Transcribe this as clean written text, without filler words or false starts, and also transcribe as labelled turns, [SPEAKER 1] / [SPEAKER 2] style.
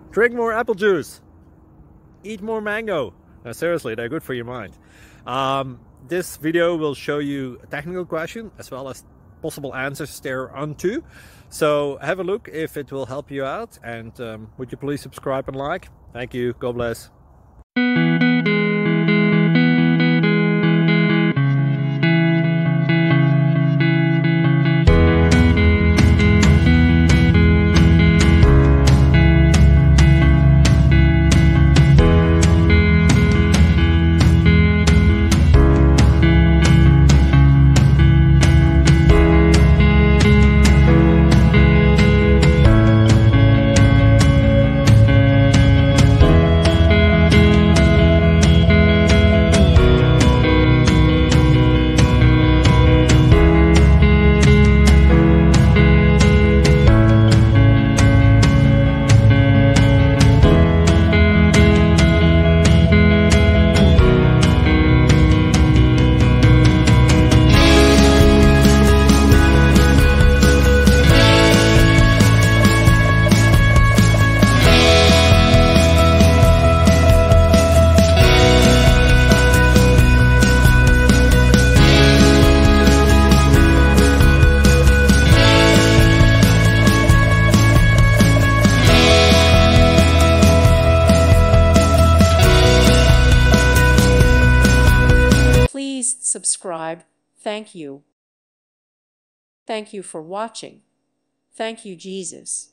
[SPEAKER 1] Drink more apple juice. Eat more mango. No, seriously, they're good for your mind. This video will show you a technical question as well as possible answers thereunto. So have a look if it will help you out, and would you please subscribe and like? Thank you. God bless.
[SPEAKER 2] Please subscribe. Thank you. Thank you for watching. Thank you, Jesus.